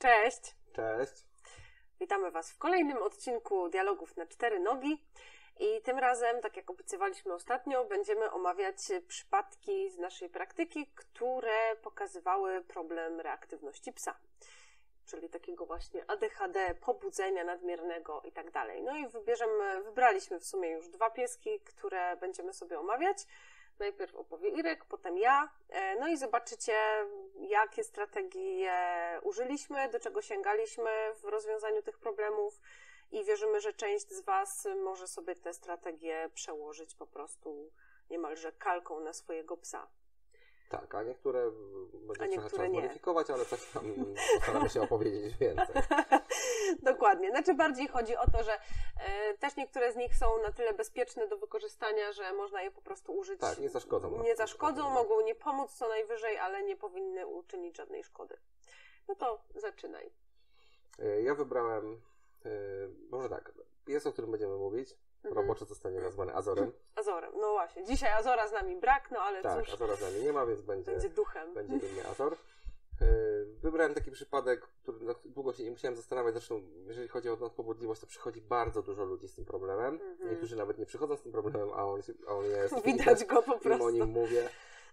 Cześć! Cześć! Witamy Was w kolejnym odcinku Dialogów na 4 nogi i tym razem, tak jak obiecywaliśmy ostatnio, będziemy omawiać przypadki z naszej praktyki, które pokazywały problem reaktywności psa, czyli takiego właśnie ADHD, pobudzenia nadmiernego i tak dalej. No i wybraliśmy w sumie już 2 pieski, które będziemy sobie omawiać. Najpierw opowie Irek, potem ja. No i zobaczycie, jakie strategie użyliśmy, do czego sięgaliśmy w rozwiązaniu tych problemów i wierzymy, że część z Was może sobie te strategie przełożyć po prostu niemalże kalką na swojego psa. Tak, a niektóre będzie trochę trzeba nie. zmodyfikować, ale coś tam postaramy się opowiedzieć więcej. Dokładnie. Znaczy bardziej chodzi o to, że też niektóre z nich są na tyle bezpieczne do wykorzystania, że można je po prostu użyć. Tak, nie zaszkodzą. Nie zaszkodzą, mogą nie pomóc co najwyżej, ale nie powinny uczynić żadnej szkody. No to zaczynaj. Ja wybrałem, może tak, pies, o którym będziemy mówić, roboczo zostanie nazwany Azorem. Azorem, no właśnie. Dzisiaj Azora z nami brak, no ale tak, cóż. Azora z nami nie ma, więc będzie duchem. Będzie inny Azor. Wybrałem taki przypadek, który długo się nie musiałem zastanawiać. Zresztą, jeżeli chodzi o nadpobudliwość, to przychodzi bardzo dużo ludzi z tym problemem. Niektórzy nawet nie przychodzą z tym problemem, a on jest. Widać go po prostu. O nim mówię,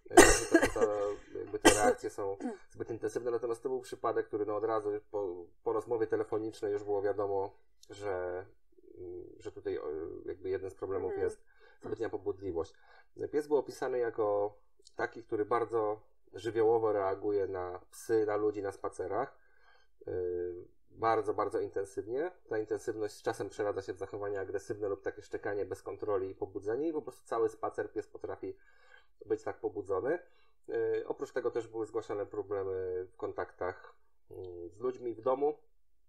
jakby te reakcje są zbyt intensywne. Natomiast to był przypadek, który od razu po rozmowie telefonicznej już było wiadomo, że tutaj jakby jeden z problemów jest zbytnia pobudliwość. Pies był opisany jako taki, który bardzo żywiołowo reaguje na psy, na ludzi na spacerach. Bardzo, bardzo intensywnie. Ta intensywność z czasem przeradza się w zachowanie agresywne lub takie szczekanie bez kontroli i pobudzenie i po prostu cały spacer pies potrafi być tak pobudzony. Oprócz tego też były zgłaszane problemy w kontaktach z ludźmi w domu,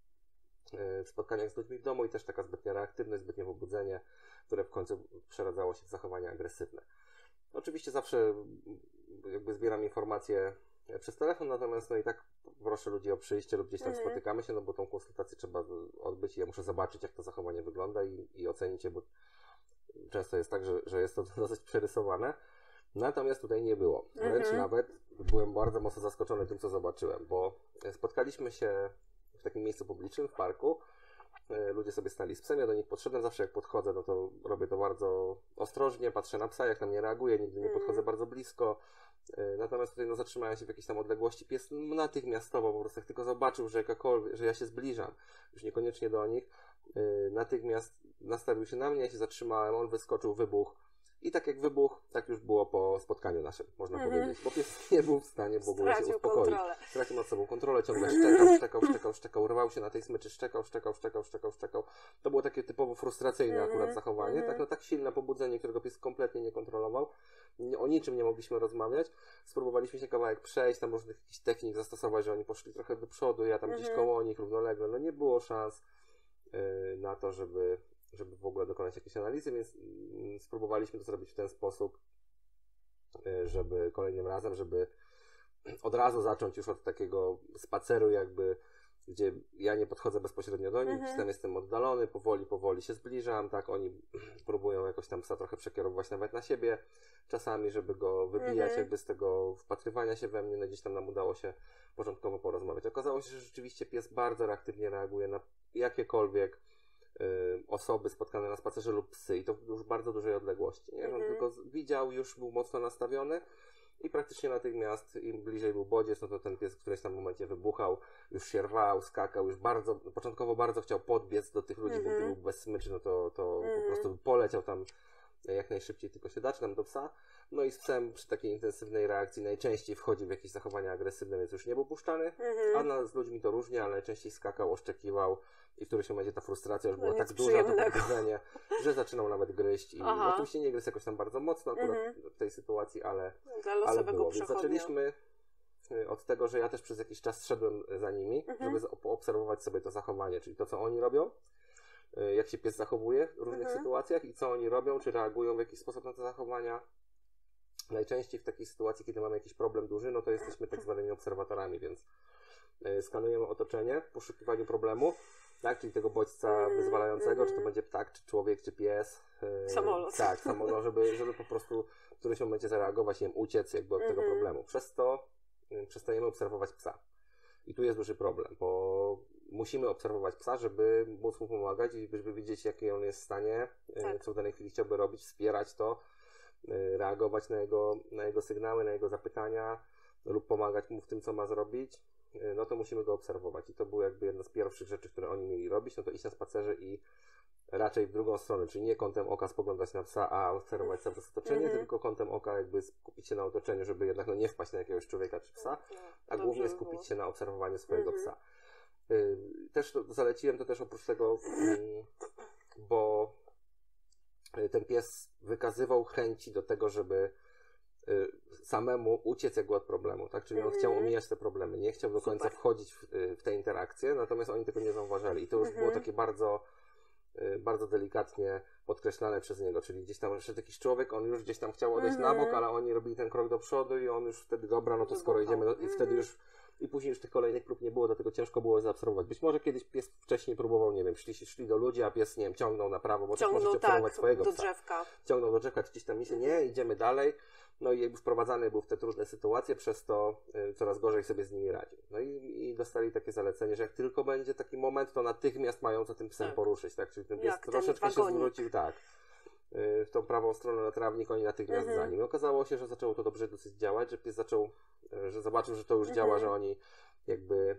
w spotkaniach z ludźmi w domu i też taka zbytnia reaktywność, zbytnie pobudzenie, które w końcu przeradzało się w zachowanie agresywne. Oczywiście zawsze jakby zbieram informacje przez telefon, natomiast i tak proszę ludzi o przyjście lub gdzieś tam spotykamy się, bo tą konsultację trzeba odbyć i ja muszę zobaczyć, jak to zachowanie wygląda i ocenić je, bo często jest tak, że jest to dosyć przerysowane. Natomiast tutaj nie było. Wręcz nawet byłem bardzo mocno zaskoczony tym, co zobaczyłem, bo spotkaliśmy się w takim miejscu publicznym, w parku. Ludzie sobie stali z psem, ja do nich podszedłem, zawsze jak podchodzę, no to robię to bardzo ostrożnie, patrzę na psa, jak na mnie reaguje, nigdy nie podchodzę bardzo blisko. Natomiast tutaj zatrzymałem się w jakiejś tam odległości, pies natychmiastowo po prostu jak tylko zobaczył, że ja się zbliżam, już niekoniecznie do nich, natychmiast nastawił się na mnie, ja się zatrzymałem, on wyskoczył, wybuchł. I tak jak wybuch, tak już było po spotkaniu naszym, można powiedzieć. Bo pies nie był w stanie w ogóle się uspokoić. Stracił nad sobą kontrolę, ciągle szczekał, rwał się na tej smyczy, szczekał. To było takie typowo frustracyjne akurat zachowanie. Tak silne pobudzenie, którego pies kompletnie nie kontrolował. O niczym nie mogliśmy rozmawiać. Spróbowaliśmy się kawałek przejść, tam różnych jakichś technik zastosować, że oni poszli trochę do przodu, ja tam gdzieś koło nich równolegle. No nie było szans na to, żeby w ogóle dokonać jakiejś analizy, więc spróbowaliśmy to zrobić w ten sposób, żeby kolejnym razem, żeby od razu zacząć już od takiego spaceru jakby, gdzie ja nie podchodzę bezpośrednio do nich, tam jestem oddalony, powoli się zbliżam, tak, oni próbują jakoś tam psa trochę przekierować nawet na siebie, czasami, żeby go wybijać jakby z tego wpatrywania się we mnie, no gdzieś tam nam udało się początkowo porozmawiać. Okazało się, że rzeczywiście pies bardzo reaktywnie reaguje na jakiekolwiek osoby spotkane na spacerze lub psy i to już w bardzo dużej odległości. Nie? On tylko widział, już był mocno nastawiony i praktycznie natychmiast im bliżej był bodziec, no to ten pies w którymś tam momencie wybuchał, już się rwał, skakał, już początkowo bardzo chciał podbiec do tych ludzi, bo gdy był bez smyczy, no to po prostu poleciał tam jak najszybciej tylko się da, czy tam do psa. No i z psem przy takiej intensywnej reakcji najczęściej wchodził w jakieś zachowania agresywne, więc już nie był puszczany, a z ludźmi to różnie, ale najczęściej skakał, oszczekiwał i w którymś momencie ta frustracja już była tak duża, to pobudzenie, że zaczynał nawet gryźć i oczywiście nie gryzł jakoś tam bardzo mocno akurat w tej sytuacji, ale było. Więc zaczęliśmy od tego, że ja też przez jakiś czas szedłem za nimi, żeby obserwować sobie to zachowanie, czyli to, co oni robią, jak się pies zachowuje w różnych sytuacjach i co oni robią, czy reagują w jakiś sposób na te zachowania. Najczęściej w takiej sytuacji, kiedy mamy jakiś problem duży, no to jesteśmy tak zwanymi obserwatorami, więc skanujemy otoczenie w poszukiwaniu problemu, tak, czyli tego bodźca wyzwalającego, czy to będzie ptak, czy człowiek, czy pies. Samolot. Tak, samolot, żeby po prostu w którymś momencie zareagować, nie wiem, uciec jakby od tego problemu. Przez to przestajemy obserwować psa. I tu jest duży problem, bo musimy obserwować psa, żeby móc mu pomagać i żeby wiedzieć, jaki on jest w stanie, co w danej chwili chciałby robić, wspierać to, reagować na jego sygnały, na jego zapytania lub pomagać mu w tym, co ma zrobić. No to musimy go obserwować. I to była jakby jedna z pierwszych rzeczy, które oni mieli robić, no to iść na spacerze i raczej w drugą stronę, czyli nie kątem oka spoglądać na psa, a obserwować cały czas otoczenie, tylko kątem oka jakby skupić się na otoczeniu, żeby jednak nie wpaść na jakiegoś człowieka czy psa, a głównie skupić się na obserwowaniu swojego psa. Też zaleciłem to też oprócz tego, bo ten pies wykazywał chęci do tego, żeby samemu uciec jakby od problemu, tak? Czyli on chciał omijać te problemy, nie chciał do końca wchodzić w te interakcje, natomiast oni tego nie zauważali. I to już było takie bardzo, bardzo delikatnie podkreślane przez niego, czyli gdzieś tam jeszcze jakiś człowiek, on już gdzieś tam chciał odejść na bok, ale oni robili ten krok do przodu i on już wtedy, dobra, no to skoro idziemy, i wtedy już, i później już tych kolejnych prób nie było, dlatego ciężko było zaobserwować. Być może kiedyś pies wcześniej próbował, nie wiem, szli do ludzi, a pies, nie wiem, ciągnął na prawo, bo też możecie obserwować swojego do psa. drzewka. Ciągnął do drzewka, czy gdzieś tam nie, idziemy dalej. No i jakby wprowadzany był w te trudne sytuacje, przez to coraz gorzej sobie z nimi radził. No i dostali takie zalecenie, że jak tylko będzie taki moment, to natychmiast mają za tym psem poruszyć, tak? Czyli ten pies troszeczkę się zwrócił, tak, w tą prawą stronę na trawnik, oni natychmiast za nim. I okazało się, że zaczęło to dobrze dosyć działać, że pies że zobaczył, że to już działa, że oni jakby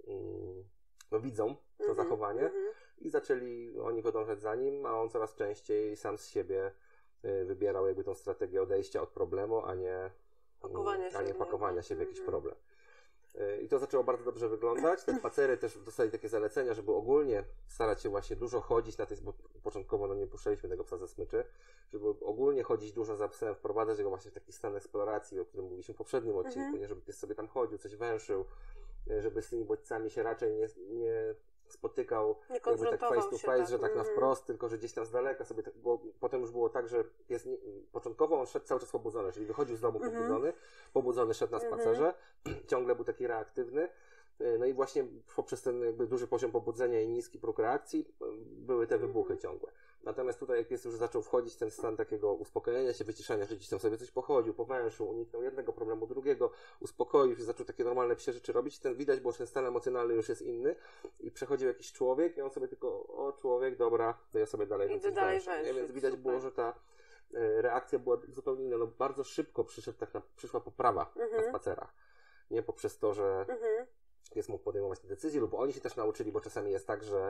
widzą to zachowanie i zaczęli oni podążać za nim, a on coraz częściej sam z siebie wybierał jakby tą strategię odejścia od problemu, a nie pakowania się w jakiś problem. I to zaczęło bardzo dobrze wyglądać. Te spacery też dostali takie zalecenia, żeby ogólnie starać się właśnie dużo chodzić na tej, bo początkowo nie puszczaliśmy tego psa ze smyczy, żeby ogólnie chodzić dużo za psem, wprowadzać go właśnie w taki stan eksploracji, o którym mówiliśmy w poprzednim odcinku, nie żeby pies sobie tam chodził, coś węszył, żeby z tymi bodźcami się raczej nie spotykał jakby tak face to face, że tak na wprost, tylko że gdzieś tam z daleka sobie, bo potem już było tak, że pies początkowo on szedł cały czas pobudzony, czyli wychodził z domu pobudzony szedł na spacerze, ciągle był taki reaktywny, no i właśnie poprzez ten jakby duży poziom pobudzenia i niski próg reakcji były te wybuchy ciągłe. Natomiast tutaj jak pies już zaczął wchodzić w ten stan takiego uspokojenia się, wyciszania, że gdzieś tam sobie coś pochodził, powęszył, uniknął jednego problemu, drugiego, uspokoił się, zaczął takie normalne psie rzeczy robić, widać było, że ten stan emocjonalny już jest inny i przechodził jakiś człowiek i on sobie tylko, człowiek, dobra, to ja sobie dalej węszę. Więc widać było, że ta reakcja była zupełnie inna. No, bardzo szybko przyszła poprawa na spacerach. Nie poprzez to, że pies mógł podejmować te decyzje, lub oni się też nauczyli, bo czasami jest tak, że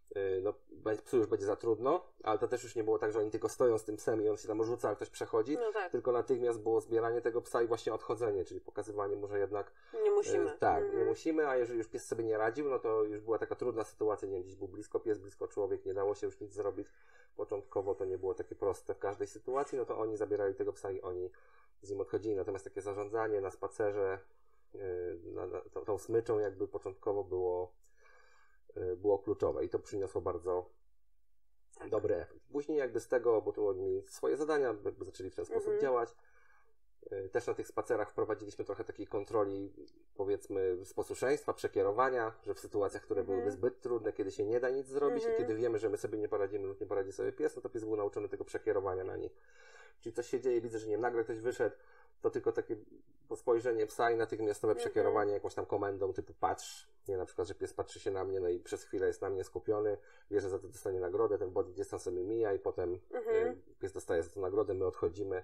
psu już będzie za trudno, ale to też już nie było tak, że oni tylko stoją z tym psem i on się tam rzuca, a ktoś przechodzi, tylko natychmiast było zbieranie tego psa i właśnie odchodzenie, czyli pokazywanie mu, że jednak nie musimy. Nie musimy, a jeżeli już pies sobie nie radził, no to już była taka trudna sytuacja, nie wiem, gdzieś był blisko pies, blisko człowiek, nie dało się już nic zrobić. Początkowo to nie było takie proste w każdej sytuacji, no to oni zabierali tego psa i oni z nim odchodzili, natomiast takie zarządzanie na spacerze tą smyczą jakby początkowo było kluczowe i to przyniosło bardzo dobry efekt. Później jakby z tego, bo tu oni mieli swoje zadania, jakby zaczęli w ten sposób działać. Też na tych spacerach wprowadziliśmy trochę takiej kontroli, powiedzmy, z posłuszeństwa, przekierowania, że w sytuacjach, które byłyby zbyt trudne, kiedy się nie da nic zrobić i kiedy wiemy, że my sobie nie poradzimy lub nie poradzi sobie pies, no to pies był nauczony tego przekierowania na nich. Czyli coś się dzieje, widzę, że nie wiem, nagle ktoś wyszedł, to tylko takie spojrzenie psa i natychmiastowe przekierowanie jakąś tam komendą typu patrz, nie, na przykład, że pies patrzy się na mnie, no i przez chwilę jest na mnie skupiony, wie, że za to dostanie nagrodę, ten body dystans sobie mija i potem pies dostaje za to nagrodę, my odchodzimy.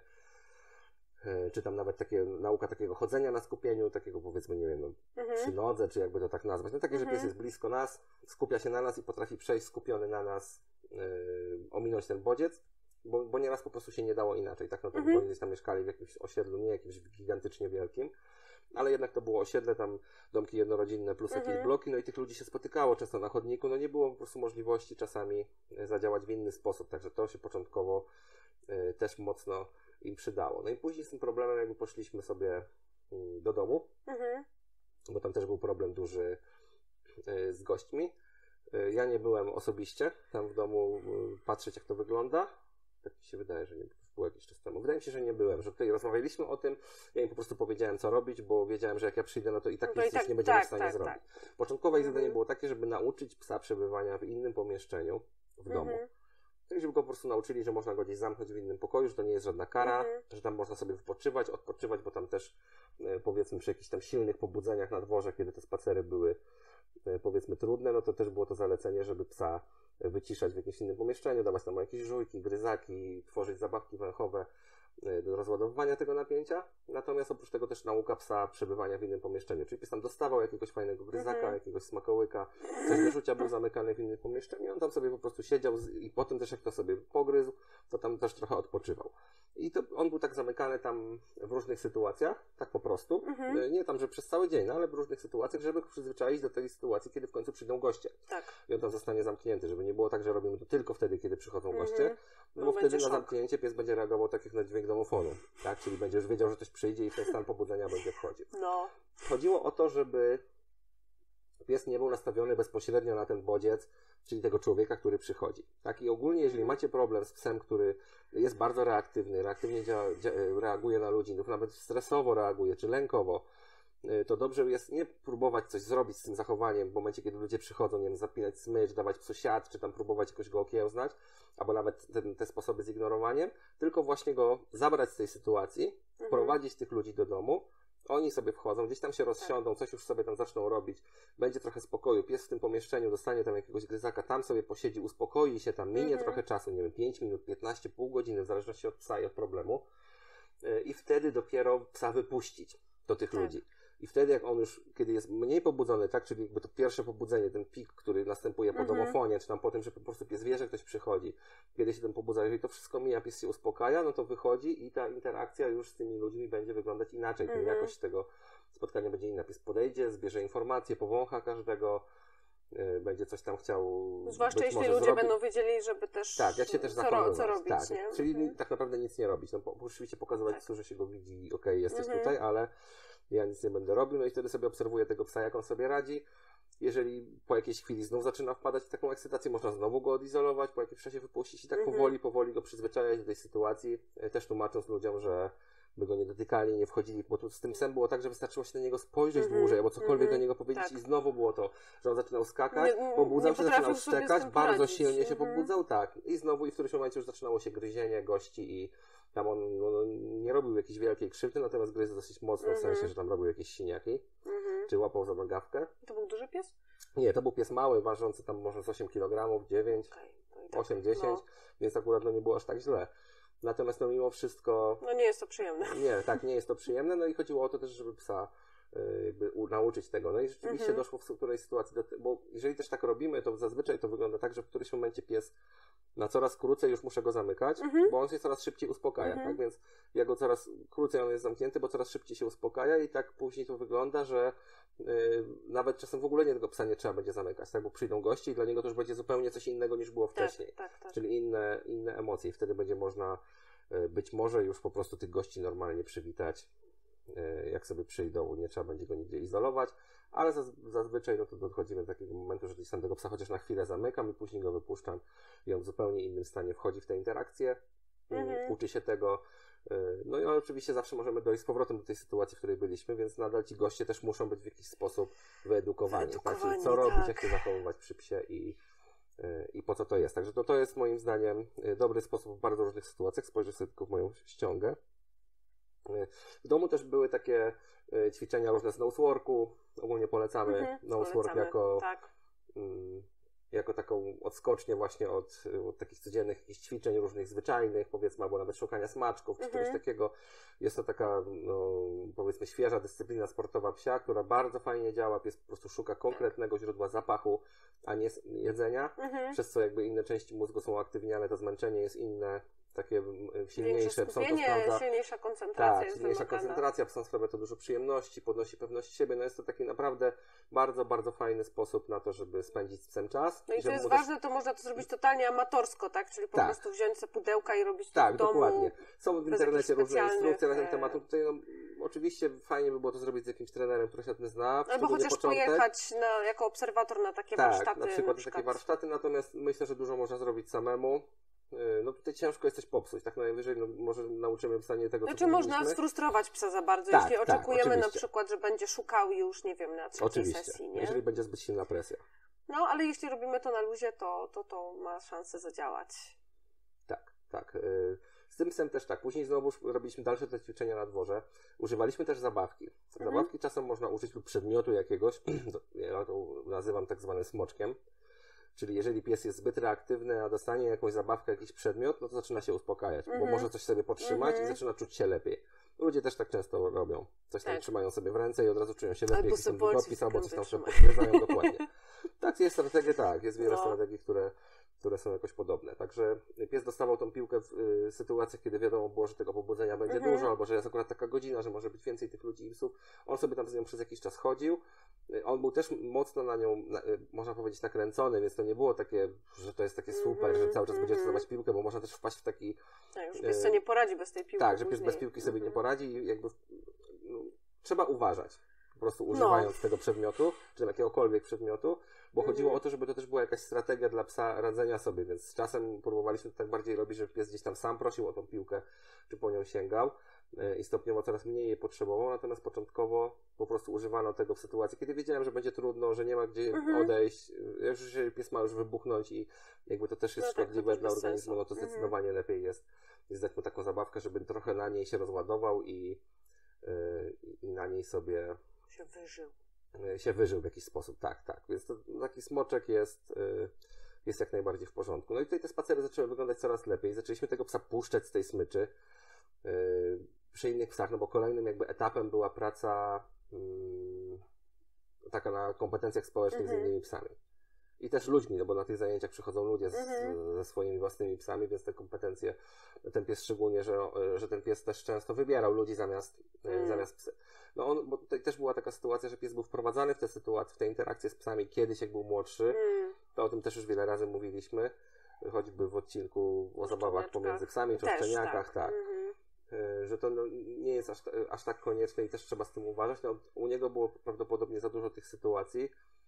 Czy tam nawet nauka takiego chodzenia na skupieniu, takiego powiedzmy, nie wiem, przy nodze, czy jakby to tak nazwać. No takie, że pies jest blisko nas, skupia się na nas i potrafi przejść skupiony na nas, ominąć ten bodziec, bo nieraz po prostu się nie dało inaczej, tak? No to oni gdzieś tam mieszkali w jakimś osiedlu, nie jakimś gigantycznie wielkim, ale jednak to było osiedle, tam domki jednorodzinne plus jakieś bloki, no i tych ludzi się spotykało często na chodniku, no nie było po prostu możliwości czasami zadziałać w inny sposób, także to się początkowo też mocno im przydało. No i później z tym problemem jakby poszliśmy sobie do domu, bo tam też był problem duży z gośćmi. Ja nie byłem osobiście tam w domu patrzeć, jak to wygląda. Tak mi się wydaje, że nie było jakiś czas temu. Wydaje mi się, że nie byłem, że tutaj rozmawialiśmy o tym, ja im po prostu powiedziałem, co robić, bo wiedziałem, że jak ja przyjdę, no to i tak nic nie będziemy w stanie zrobić. Początkowe ich zadanie było takie, żeby nauczyć psa przebywania w innym pomieszczeniu w domu. żeby go po prostu nauczyli, że można go gdzieś zamknąć w innym pokoju, że to nie jest żadna kara, że tam można sobie odpoczywać, bo tam też powiedzmy przy jakichś tam silnych pobudzeniach na dworze, kiedy te spacery były powiedzmy trudne, no to też było to zalecenie, żeby psa wyciszać w jakimś innym pomieszczeniu, dawać tam jakieś żujki, gryzaki, tworzyć zabawki węchowe do rozładowywania tego napięcia. Natomiast oprócz tego też nauka psa przebywania w innym pomieszczeniu. Czyli pies tam dostawał jakiegoś fajnego gryzaka, jakiegoś smakołyka, coś do rzucia, był zamykany w innym pomieszczeniu. On tam sobie po prostu siedział i potem też jak to sobie pogryzł, to tam też trochę odpoczywał. I to on był tak zamykany tam w różnych sytuacjach, tak po prostu. Nie tam, że przez cały dzień, no, ale w różnych sytuacjach, żeby go przyzwyczaić do tej sytuacji, kiedy w końcu przyjdą goście. Tak. I on tam zostanie zamknięty, żeby nie było tak, że robimy to tylko wtedy, kiedy przychodzą goście, no bo wtedy na zamknięcie pies będzie reagował tak jak na dźwięk domofonu, tak? Czyli będzie już wiedział, że ktoś przyjdzie i w ten stan pobudzenia będzie wchodził. No. Chodziło o to, żeby pies nie był nastawiony bezpośrednio na ten bodziec, czyli tego człowieka, który przychodzi. Tak? I ogólnie, jeżeli macie problem z psem, który jest bardzo reaktywny, reaktywnie reaguje na ludzi, lub nawet stresowo reaguje, czy lękowo, to dobrze jest nie próbować coś zrobić z tym zachowaniem w momencie, kiedy ludzie przychodzą, nie wiem, zapinać smycz, dawać psu siat, czy tam próbować jakoś go okiełznać, albo nawet te sposoby z ignorowaniem, tylko właśnie go zabrać z tej sytuacji, wprowadzić tych ludzi do domu, oni sobie wchodzą, gdzieś tam się rozsiądą, coś już sobie tam zaczną robić, będzie trochę spokoju, pies w tym pomieszczeniu dostanie tam jakiegoś gryzaka, tam sobie posiedzi, uspokoi się, tam minie trochę czasu, nie wiem, 5 minut, 15, pół godziny, w zależności od psa i od problemu, i wtedy dopiero psa wypuścić do tych ludzi. I wtedy jak on już, kiedy jest mniej pobudzony, tak, czyli jakby to pierwsze pobudzenie, ten pik, który następuje po domofonie, czy tam po tym, że po prostu pies wie, że ktoś przychodzi, kiedy się ten pobudza, jeżeli to wszystko mija, pies się uspokaja, no to wychodzi i ta interakcja już z tymi ludźmi będzie wyglądać inaczej. Jakość tego spotkania będzie inna. Pies podejdzie, zbierze informacje, powącha każdego, będzie coś tam chciał. Zwłaszcza jeśli ludzie będą wiedzieli, żeby też, tak, jak się też zachowywać. co robić. Tak. Nie? Czyli tak naprawdę nic nie robić. No, oczywiście pokazywać psu, że się go widzi i okej, jesteś tutaj, ale ja nic nie będę robił, no i wtedy sobie obserwuję tego psa, jak on sobie radzi. Jeżeli po jakiejś chwili znów zaczyna wpadać w taką ekscytację, można znowu go odizolować, po jakimś czasie wypuścić i tak powoli go przyzwyczajać do tej sytuacji, też tłumacząc ludziom, że by go nie dotykali, nie wchodzili, bo tu z tym psem było tak, że wystarczyło się na niego spojrzeć dłużej, albo cokolwiek do niego powiedzieć i znowu było to, że on zaczynał skakać, pobudzał się, zaczynał szczekać, bardzo silnie się pobudzał, tak, i znowu i w którymś momencie już zaczynało się gryzienie gości i tam on nie robił jakiejś wielkiej krzywdy, natomiast gryzł dosyć mocno, w sensie, że tam robił jakieś siniaki, czy łapał za nogawkę. To był duży pies? Nie, to był pies mały, ważący tam może z 8 kg, 9, 8-10, więc akurat nie było aż tak źle. Natomiast mimo wszystko... No nie jest to przyjemne. Nie jest to przyjemne, no i chodziło o to też, żeby psa jakby nauczyć tego. No i rzeczywiście doszło w którejś sytuacji, bo jeżeli też tak robimy, to zazwyczaj to wygląda tak, że w którymś momencie pies na coraz krócej już muszę go zamykać, bo on się coraz szybciej uspokaja, tak? Więc ja go coraz krócej on jest zamknięty, bo coraz szybciej się uspokaja i tak później to wygląda, że nawet czasem w ogóle tego psa nie trzeba będzie zamykać, tak? Bo przyjdą goście i dla niego to już będzie zupełnie coś innego niż było wcześniej. Tak. Czyli inne emocje i wtedy będzie można być może już po prostu tych gości normalnie przywitać, jak sobie przyjdą, nie trzeba będzie go nigdzie izolować, ale zazwyczaj no to dochodzimy do takiego momentu, że gdzieś tam tego psa chociaż na chwilę zamykam i później go wypuszczam i on w zupełnie innym stanie wchodzi w tę interakcję, uczy się tego. No i oczywiście zawsze możemy dojść z powrotem do tej sytuacji, w której byliśmy, więc nadal ci goście też muszą być w jakiś sposób wyedukowani. Tak? Czyli co robić, jak się zachowywać przy psie i po co to jest. Także to jest moim zdaniem dobry sposób w bardzo różnych sytuacjach. Spojrzę sobie tylko w moją ściągę. W domu też były takie ćwiczenia różne z noseworku. Ogólnie polecamy nosework jako taką odskocznię właśnie od takich codziennych jakichś ćwiczeń różnych zwyczajnych, powiedzmy, albo nawet szukania smaczków, czy czegoś takiego. Jest to taka, powiedzmy, świeża dyscyplina sportowa psia, która bardzo fajnie działa. Pies po prostu szuka konkretnego źródła zapachu, a nie jedzenia, przez co jakby inne części mózgu są aktywniane, to zmęczenie jest inne, takie silniejsze. Silniejsza koncentracja tak, silniejsza koncentracja, psom sprawia to dużo przyjemności, podnosi pewność siebie, no jest to taki naprawdę bardzo, bardzo fajny sposób na to, żeby spędzić z psem czas. No i co jest ważne, to można to zrobić totalnie amatorsko, tak? Czyli po prostu wziąć sobie pudełka i robić to w domu. Dokładnie. Są w internecie różne instrukcje na ten temat. Tutaj oczywiście fajnie by było to zrobić z jakimś trenerem, który się tym zna. Albo chociaż pojechać jako obserwator na takie warsztaty. Na przykład takie warsztaty, natomiast myślę, że dużo można zrobić samemu. No tutaj ciężko jest coś popsuć, tak najwyżej może nauczymy psa nie tego, co można sfrustrować psa za bardzo, jeśli oczekujemy na przykład, że będzie szukał już, nie wiem, na trzeciej sesji, nie? Jeżeli będzie zbyt silna presja. No, ale jeśli robimy to na luzie, to ma szansę zadziałać. tak. Z tym psem też tak. Później znowu robiliśmy dalsze te ćwiczenia na dworze. Używaliśmy też zabawki. Zabawki czasem można użyć lub przedmiotu jakiegoś. Ja to nazywam tak zwanym smoczkiem. Czyli jeżeli pies jest zbyt reaktywny, a dostanie jakąś zabawkę, jakiś przedmiot, no to zaczyna się uspokajać, bo może coś sobie podtrzymać i zaczyna czuć się lepiej. Ludzie też tak często robią. Coś tam trzymają sobie w ręce i od razu czują się lepiej, jakiś tam długopis albo coś tam sobie potwierdzają dokładnie. Tak, jest strategie, tak. Jest wiele strategii, które są jakoś podobne. Także pies dostawał tą piłkę w sytuacjach, kiedy wiadomo było, że tego pobudzenia będzie dużo, albo że jest akurat taka godzina, że może być więcej tych ludzi i psów. On sobie tam z nią przez jakiś czas chodził. On był też mocno na nią, można powiedzieć, nakręcony, więc to nie było takie, że to jest takie super, że cały czas będzie dostawać piłkę, bo można też wpaść w taki... Tak, że pies sobie nie poradzi bez tej piłki. Tak, że pies bez piłki sobie nie poradzi i jakby trzeba uważać. Po prostu używając tego przedmiotu, czy jakiegokolwiek przedmiotu, bo chodziło o to, żeby to też była jakaś strategia dla psa radzenia sobie, więc z czasem próbowaliśmy to tak bardziej robić, że pies gdzieś tam sam prosił o tą piłkę, czy po nią sięgał i stopniowo coraz mniej jej potrzebował, natomiast początkowo po prostu używano tego w sytuacji, kiedy wiedziałem, że będzie trudno, że nie ma gdzie odejść, że pies ma już wybuchnąć i jakby to też jest szkodliwe dla organizmu, no to zdecydowanie lepiej jest dać mu taką zabawkę, żeby trochę na niej się rozładował i na niej sobie się wyżył w jakiś sposób, tak. Więc to, taki smoczek jest jak najbardziej w porządku. No i tutaj te spacery zaczęły wyglądać coraz lepiej. Zaczęliśmy tego psa puszczać z tej smyczy przy innych psach, no bo kolejnym jakby etapem była praca taka na kompetencjach społecznych z innymi psami. I też ludźmi, no bo na tych zajęciach przychodzą ludzie ze swoimi własnymi psami, więc te kompetencje, ten pies szczególnie, że ten pies też często wybierał ludzi zamiast psy. No bo tutaj też była taka sytuacja, że pies był wprowadzany w te sytuacje, w te interakcje z psami kiedyś, jak był młodszy. To o tym też już wiele razy mówiliśmy, choćby w odcinku o zabawach pomiędzy psami, czy o szczeniakach, tak. Że to nie jest aż tak konieczne i też trzeba z tym uważać. No, u niego było prawdopodobnie za dużo tych sytuacji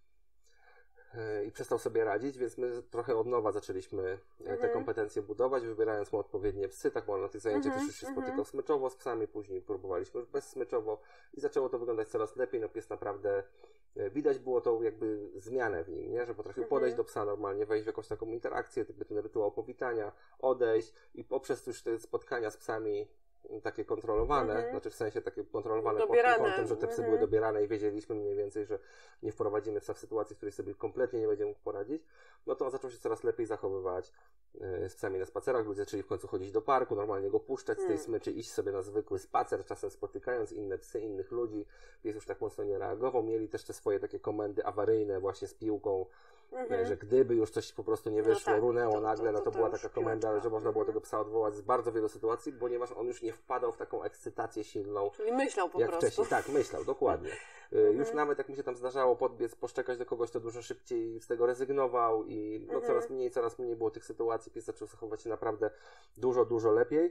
i przestał sobie radzić, więc my trochę od nowa zaczęliśmy te kompetencje budować, wybierając mu odpowiednie psy, tak, bo na tych zajęciach też już się spotykał smyczowo z psami, później próbowaliśmy już bezsmyczowo i zaczęło to wyglądać coraz lepiej, no pies naprawdę, widać było tą jakby zmianę w nim, nie, że potrafił podejść do psa normalnie, wejść w jakąś taką interakcję, ten rytuał powitania, odejść i poprzez już te spotkania z psami takie kontrolowane, znaczy w sensie takie kontrolowane pod tym kątem, że te psy były dobierane i wiedzieliśmy mniej więcej, że nie wprowadzimy psa w sytuacji, w której sobie kompletnie nie będzie mógł poradzić, no to on zaczął się coraz lepiej zachowywać z psami na spacerach, ludzie zaczęli w końcu chodzić do parku, normalnie go puszczać z tej smyczy, iść sobie na zwykły spacer, czasem spotykając inne psy, innych ludzi, pies już tak mocno nie reagował, mieli też te swoje takie komendy awaryjne właśnie z piłką, że gdyby już coś po prostu nie wyszło, runęło nagle, no to była taka komenda, że można było tego psa odwołać z bardzo wielu sytuacji, ponieważ on już nie wpadał w taką ekscytację silną. Czyli myślał po jak prostu. Wcześniej. Tak, myślał, dokładnie. Już nawet jak mu się tam zdarzało podbiec, poszczekać do kogoś, to dużo szybciej z tego rezygnował i no, coraz mniej było tych sytuacji. Pies zaczął zachowywać się naprawdę dużo lepiej.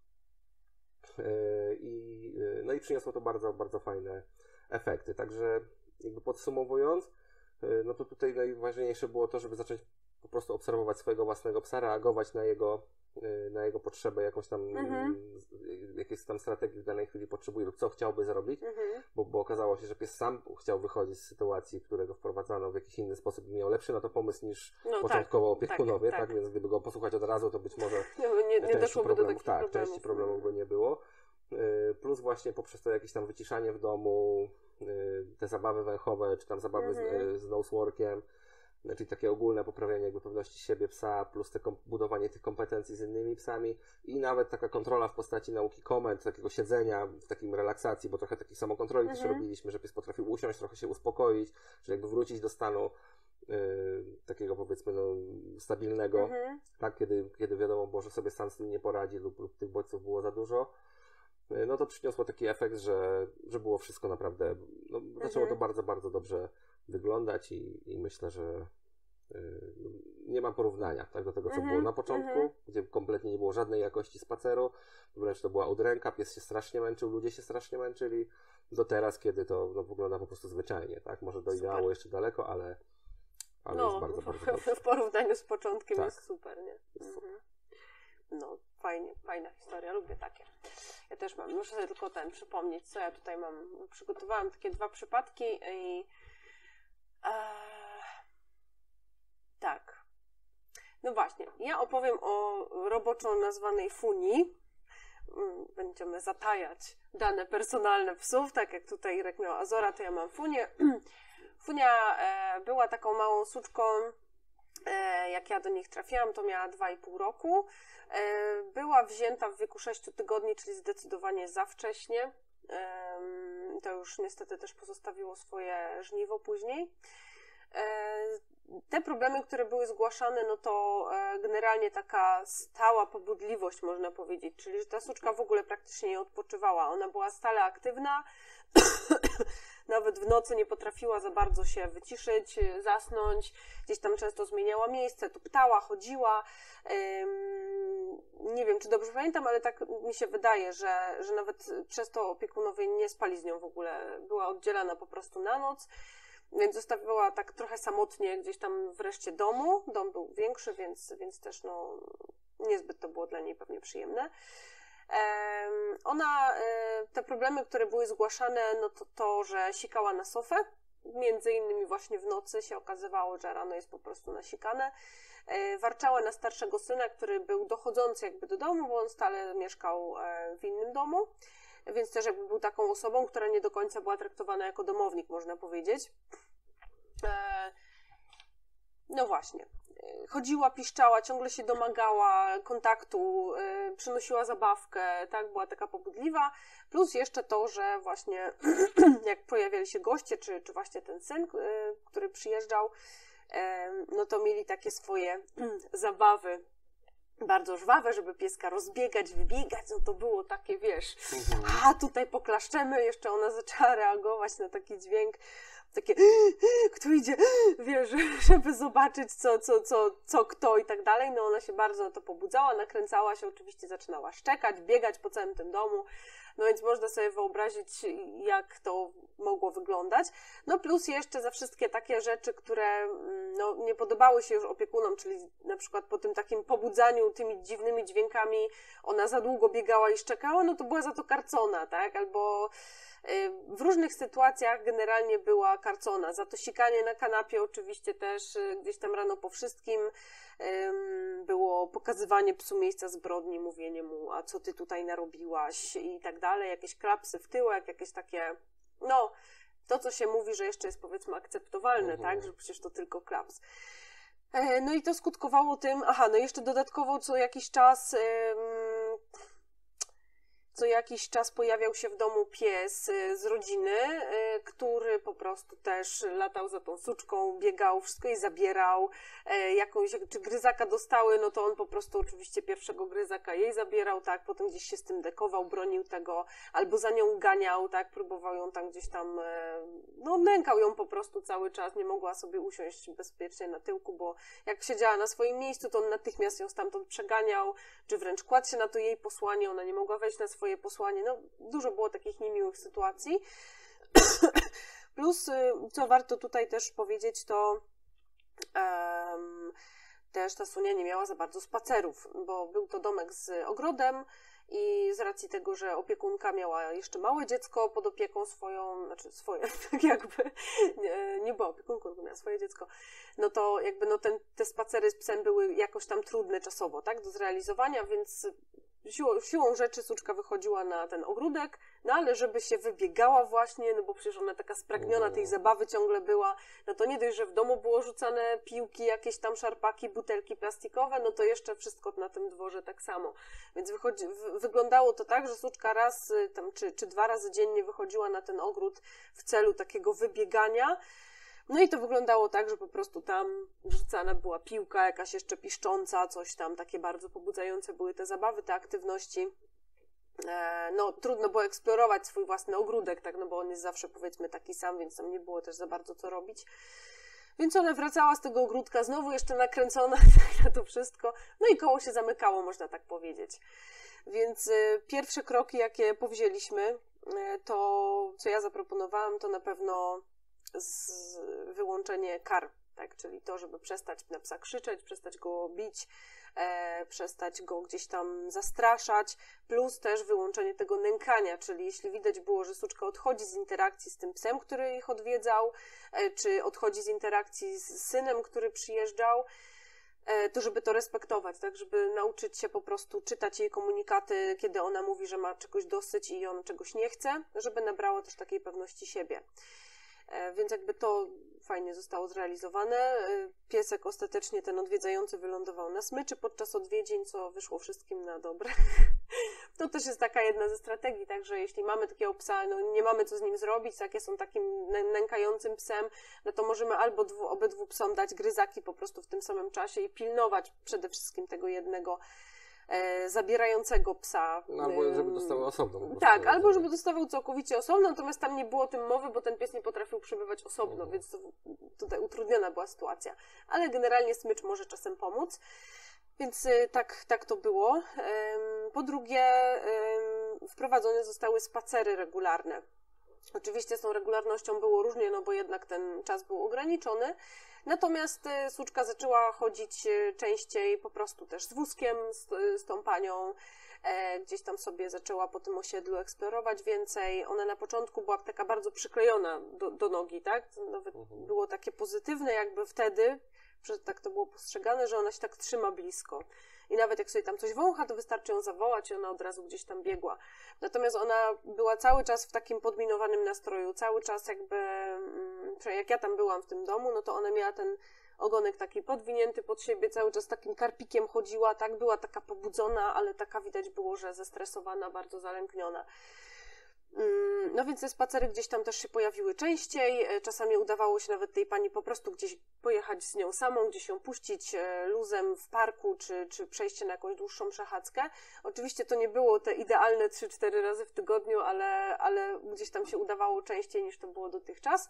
No i przyniosło to bardzo, bardzo fajne efekty. Także jakby podsumowując, no to tutaj najważniejsze było to, żeby zacząć po prostu obserwować swojego własnego psa, reagować na jego potrzebę, jakąś tam, jakieś tam strategii w danej chwili potrzebuje lub co chciałby zrobić, bo okazało się, że pies sam chciał wychodzić z sytuacji, którego wprowadzano w jakiś inny sposób i miał lepszy na to pomysł niż początkowo opiekunowie, tak, więc gdyby go posłuchać od razu, to być może nie doszłoby do takich problemów. Części problemów by nie było. Plus właśnie poprzez to jakieś tam wyciszanie w domu, te zabawy węchowe, czy tam zabawy z noseworkiem, czyli takie ogólne poprawianie jakby pewności siebie psa, plus budowanie tych kompetencji z innymi psami i nawet taka kontrola w postaci nauki komend, takiego siedzenia w takim relaksacji, bo trochę takiej samokontroli też robiliśmy, że pies potrafił usiąść, trochę się uspokoić, że jakby wrócić do stanu takiego powiedzmy stabilnego, tak, kiedy wiadomo było, że sobie sam z tym nie poradzi lub tych bodźców było za dużo. No to przyniosło taki efekt, że było wszystko naprawdę, zaczęło to bardzo, bardzo dobrze wyglądać i myślę, że nie ma porównania tak, do tego, co było na początku, gdzie kompletnie nie było żadnej jakości spaceru, wręcz to była udręka, pies się strasznie męczył, ludzie się strasznie męczyli, do teraz, kiedy to wygląda po prostu zwyczajnie, tak, może do ideału jeszcze daleko, ale jest bardzo, bardzo dobrze. W porównaniu z początkiem jest super, nie? Jest super. No, fajna historia, lubię takie. Ja też mam, muszę sobie tylko przypomnieć, co ja tutaj mam. Przygotowałam takie 2 przypadki i tak. No właśnie, ja opowiem o roboczo nazwanej Funii. Będziemy zatajać dane personalne psów, tak jak tutaj Irek miał Azora, to ja mam Funię. Funia była taką małą suczką, jak ja do nich trafiłam, to miała 2,5 roku. Była wzięta w wieku 6 tygodni, czyli zdecydowanie za wcześnie. To już niestety też pozostawiło swoje żniwo później. Te problemy, które były zgłaszane, no to generalnie taka stała pobudliwość, można powiedzieć, czyli że ta suczka w ogóle praktycznie nie odpoczywała. Ona była stale aktywna, nawet w nocy nie potrafiła za bardzo się wyciszyć, zasnąć, gdzieś tam często zmieniała miejsce, tuptała, chodziła. Nie wiem, czy dobrze pamiętam, ale tak mi się wydaje, że nawet przez to opiekunowie nie spali z nią w ogóle. Była oddzielana po prostu na noc. Więc zostawiała tak trochę samotnie gdzieś tam w reszcie domu. Dom był większy, więc też no, niezbyt to było dla niej pewnie przyjemne. Ona, te problemy, które były zgłaszane, no to, że sikała na sofę. Między innymi właśnie w nocy się okazywało, że rano jest po prostu nasikane. Warczała na starszego syna, który był dochodzący jakby do domu, bo on stale mieszkał w innym domu. Więc też jakby był taką osobą, która nie do końca była traktowana jako domownik, można powiedzieć. No właśnie. Chodziła, piszczała, ciągle się domagała kontaktu, przynosiła zabawkę, tak, była taka pobudliwa. Plus jeszcze to, że właśnie jak pojawiali się goście, czy właśnie ten syn, który przyjeżdżał, no to mieli takie swoje zabawy bardzo żwawe, żeby pieska rozbiegać, wybiegać, no to było takie, wiesz, a tutaj poklaszczemy, jeszcze ona zaczęła reagować na taki dźwięk, takie, kto idzie, wiesz, żeby zobaczyć co kto i tak dalej, no ona się bardzo na to pobudzała, nakręcała się, oczywiście zaczynała szczekać, biegać po całym tym domu, no więc można sobie wyobrazić, jak to mogło wyglądać. No plus jeszcze za wszystkie takie rzeczy, które no, nie podobały się już opiekunom, czyli na przykład po tym takim pobudzaniu tymi dziwnymi dźwiękami ona za długo biegała i szczekała, no to była za to karcona, tak? Albo w różnych sytuacjach generalnie była karcona. Za to sikanie na kanapie oczywiście też gdzieś tam rano po wszystkim było pokazywanie psu miejsca zbrodni, mówienie mu, a co ty tutaj narobiłaś i tak dalej, jakieś klapsy w tyłek, jakieś takie, no, to co się mówi, że jeszcze jest powiedzmy akceptowalne, tak, że przecież to tylko klaps. No i to skutkowało tym, no jeszcze dodatkowo co jakiś czas pojawiał się w domu pies z rodziny, który po prostu też latał za tą suczką, biegał, wszystko jej zabierał, czy gryzaka dostały, no to on po prostu oczywiście pierwszego gryzaka jej zabierał, tak, potem gdzieś się z tym dekował, bronił tego, albo za nią ganiał, tak, próbował ją tam gdzieś tam, no nękał ją po prostu cały czas, nie mogła sobie usiąść bezpiecznie na tyłku, bo jak siedziała na swoim miejscu, to on natychmiast ją stamtąd przeganiał, czy wręcz kładł się na to jej posłanie, ona nie mogła wejść na swoje posłanie, no dużo było takich niemiłych sytuacji. Plus, co warto tutaj też powiedzieć, to też ta Sunia nie miała za bardzo spacerów, bo był to domek z ogrodem i z racji tego, że opiekunka miała jeszcze małe dziecko pod opieką swoją, znaczy swoje, tak jakby, nie była opiekunką, tylko miała swoje dziecko, no to jakby no te spacery z psem były jakoś tam trudne czasowo, tak, do zrealizowania, więc siłą rzeczy suczka wychodziła na ten ogródek, no ale żeby się wybiegała właśnie, no bo przecież ona taka spragniona tej zabawy ciągle była, no to nie dość, że w domu było rzucane piłki, jakieś tam szarpaki, butelki plastikowe, no to jeszcze wszystko na tym dworze tak samo. Więc wyglądało to tak, że suczka raz tam, czy 2 razy dziennie wychodziła na ten ogród w celu takiego wybiegania. No i to wyglądało tak, że po prostu tam rzucana była piłka, jakaś jeszcze piszcząca, coś tam, takie bardzo pobudzające były te zabawy, te aktywności. No trudno było eksplorować swój własny ogródek, tak, no bo on jest zawsze powiedzmy taki sam, więc tam nie było też za bardzo co robić. Więc ona wracała z tego ogródka, znowu jeszcze nakręcona na to wszystko, no i koło się zamykało, można tak powiedzieć. Więc pierwsze kroki, jakie powzięliśmy, to co ja zaproponowałam, to na pewno wyłączenie kar, tak? Czyli to, żeby przestać na psa krzyczeć, przestać go bić, przestać go gdzieś tam zastraszać, plus też wyłączenie tego nękania, czyli jeśli widać było, że suczka odchodzi z interakcji z tym psem, który ich odwiedzał, czy odchodzi z interakcji z synem, który przyjeżdżał, to żeby to respektować, tak, żeby nauczyć się po prostu czytać jej komunikaty, kiedy ona mówi, że ma czegoś dosyć i on czegoś nie chce, żeby nabrała też takiej pewności siebie. Więc jakby to fajnie zostało zrealizowane. Piesek ostatecznie, ten odwiedzający, wylądował na smyczy podczas odwiedzin, co wyszło wszystkim na dobre. To też jest taka jedna ze strategii, tak, że jeśli mamy takiego psa, no nie mamy co z nim zrobić, jak jest on takim nękającym psem, no to możemy albo obydwu psom dać gryzaki po prostu w tym samym czasie i pilnować przede wszystkim tego jednego zabierającego psa. No, albo żeby dostawał osobno. Tak, albo żeby dostawał całkowicie osobno, natomiast tam nie było o tym mowy, bo ten pies nie potrafił przebywać osobno, więc to, tutaj utrudniona była sytuacja. Ale generalnie smycz może czasem pomóc. Więc tak to było. Po drugie, wprowadzone zostały spacery regularne. Oczywiście z tą regularnością było różnie, no bo jednak ten czas był ograniczony. Natomiast Suczka zaczęła chodzić częściej po prostu też z wózkiem, z tą panią. Gdzieś tam sobie zaczęła po tym osiedlu eksplorować więcej. Ona na początku była taka bardzo przyklejona do nogi, tak? Nawet było takie pozytywne jakby wtedy, że tak to było postrzegane, że ona się tak trzyma blisko. I nawet jak sobie tam coś wącha, to wystarczy ją zawołać i ona od razu gdzieś tam biegła. Natomiast ona była cały czas w takim podminowanym nastroju, cały czas jakby, jak ja tam byłam w tym domu, no to ona miała ten ogonek taki podwinięty pod siebie, cały czas takim karpikiem chodziła, tak, była taka pobudzona, ale taka widać było, że zestresowana, bardzo zalękniona. No więc te spacery gdzieś tam też się pojawiły częściej, czasami udawało się nawet tej pani po prostu gdzieś pojechać z nią samą, gdzieś ją puścić luzem w parku, czy przejście na jakąś dłuższą przechadzkę. Oczywiście to nie było te idealne 3-4 razy w tygodniu, ale gdzieś tam się udawało częściej niż to było dotychczas.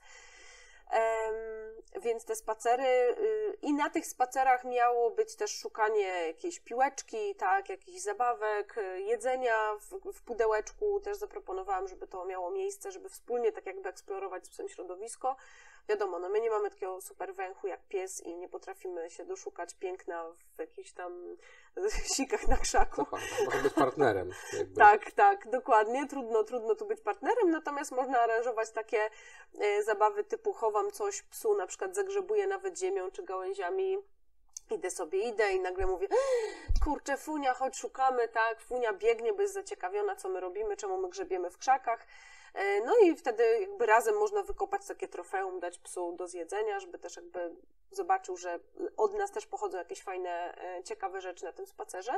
Więc te spacery i na tych spacerach miało być też szukanie jakiejś piłeczki, tak, jakichś zabawek, jedzenia w pudełeczku. Też zaproponowałam, żeby to miało miejsce, żeby wspólnie tak jakby eksplorować z psem środowisko. Wiadomo, no my nie mamy takiego super węchu jak pies i nie potrafimy się doszukać piękna w jakichś tam sikach na krzaku. Można być partnerem. Jakby. Tak, dokładnie. Trudno tu być partnerem, natomiast można aranżować takie zabawy typu chowam coś psu, na przykład zagrzebuję nawet ziemią czy gałęziami. Idę i nagle mówię, kurczę, Funia, chodź szukamy, tak, Funia biegnie, bo jest zaciekawiona, co my robimy, czemu my grzebiemy w krzakach. No i wtedy jakby razem można wykopać takie trofeum, dać psu do zjedzenia, żeby też jakby zobaczył, że od nas też pochodzą jakieś fajne, ciekawe rzeczy na tym spacerze.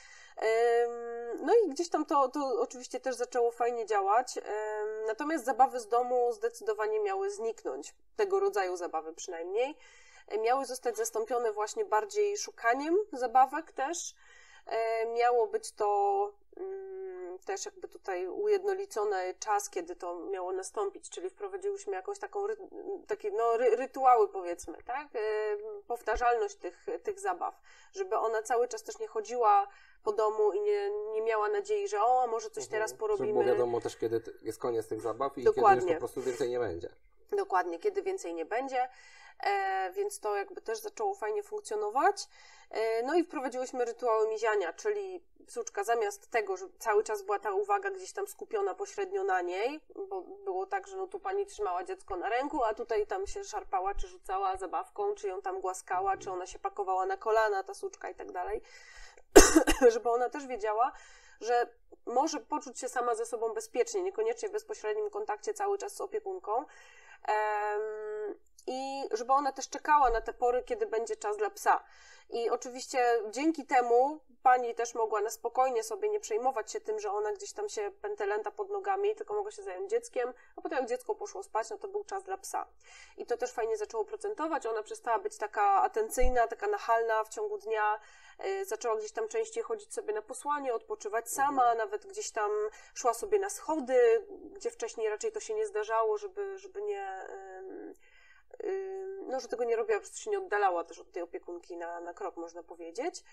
No i gdzieś tam to oczywiście też zaczęło fajnie działać, natomiast zabawy z domu zdecydowanie miały zniknąć, tego rodzaju zabawy przynajmniej. Miały zostać zastąpione właśnie bardziej szukaniem zabawek też. Miało być to też jakby tutaj ujednolicony czas, kiedy to miało nastąpić, czyli wprowadziłyśmy jakąś taką, takie rytuały powiedzmy, tak? Powtarzalność tych zabaw, żeby ona cały czas też nie chodziła po domu i nie miała nadziei, że może coś teraz porobimy. Żeby było wiadomo też, kiedy jest koniec tych zabaw i Dokładnie. kiedy już po prostu więcej nie będzie. Dokładnie, kiedy więcej nie będzie. Więc to jakby też zaczęło fajnie funkcjonować. No i wprowadziłyśmy rytuały miziania, czyli Suczka zamiast tego, że cały czas była ta uwaga gdzieś tam skupiona pośrednio na niej, bo było tak, że no tu pani trzymała dziecko na ręku, a tutaj tam się szarpała, czy rzucała zabawką, czy ją tam głaskała, czy ona się pakowała na kolana, ta Suczka i tak dalej, żeby ona też wiedziała, że może poczuć się sama ze sobą bezpiecznie, niekoniecznie w bezpośrednim kontakcie cały czas z opiekunką. I żeby ona też czekała na te pory, kiedy będzie czas dla psa. I oczywiście dzięki temu pani też mogła na spokojnie sobie nie przejmować się tym, że ona gdzieś tam się pętelęta pod nogami, tylko mogła się zająć dzieckiem, a potem jak dziecko poszło spać, no to był czas dla psa. I to też fajnie zaczęło procentować, ona przestała być taka atencyjna, taka nachalna w ciągu dnia, zaczęła gdzieś tam częściej chodzić sobie na posłanie, odpoczywać sama, nawet gdzieś tam szła sobie na schody, gdzie wcześniej raczej to się nie zdarzało, żeby nie... że tego nie robiła, po prostu się nie oddalała też od tej opiekunki na krok, można powiedzieć.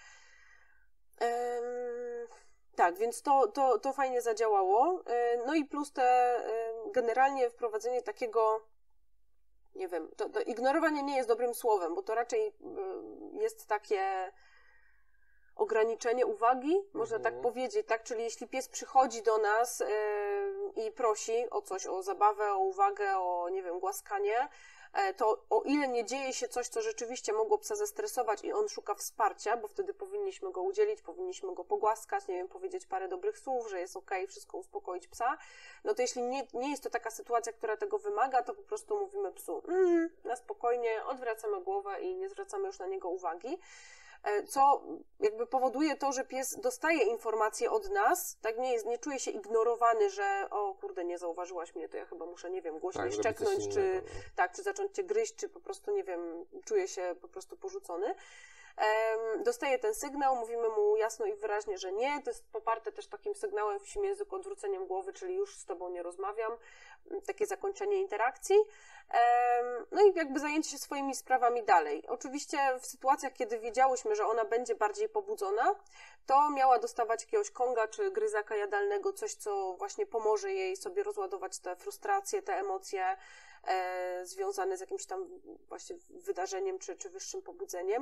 Tak, więc to fajnie zadziałało. No i plus generalnie wprowadzenie takiego, nie wiem, to ignorowanie nie jest dobrym słowem, bo to raczej jest takie ograniczenie uwagi, można tak powiedzieć, tak? Czyli jeśli pies przychodzi do nas i prosi o coś, o zabawę, o uwagę, o, nie wiem, głaskanie, to o ile nie dzieje się coś, co rzeczywiście mogło psa zestresować i on szuka wsparcia, bo wtedy powinniśmy go udzielić, powinniśmy go pogłaskać, nie wiem, powiedzieć parę dobrych słów, że jest okej, wszystko uspokoić psa, no to jeśli nie jest to taka sytuacja, która tego wymaga, to po prostu mówimy psu na spokojnie, odwracamy głowę i nie zwracamy już na niego uwagi. Co jakby powoduje to, że pies dostaje informacje od nas, tak nie czuje się ignorowany, że o kurde, nie zauważyłaś mnie, to ja chyba muszę, nie wiem, głośniej szczeknąć, czy zacząć cię gryźć, czy po prostu, nie wiem, czuje się po prostu porzucony. Dostaje ten sygnał, mówimy mu jasno i wyraźnie, że nie, to jest poparte też takim sygnałem w psim języku, odwróceniem głowy, czyli już z tobą nie rozmawiam, takie zakończenie interakcji. No i jakby zajęcie się swoimi sprawami dalej. Oczywiście w sytuacjach, kiedy wiedziałyśmy, że ona będzie bardziej pobudzona, to miała dostawać jakiegoś konga czy gryzaka jadalnego, coś, co właśnie pomoże jej sobie rozładować te frustracje, te emocje związane z jakimś tam właśnie wydarzeniem czy wyższym pobudzeniem.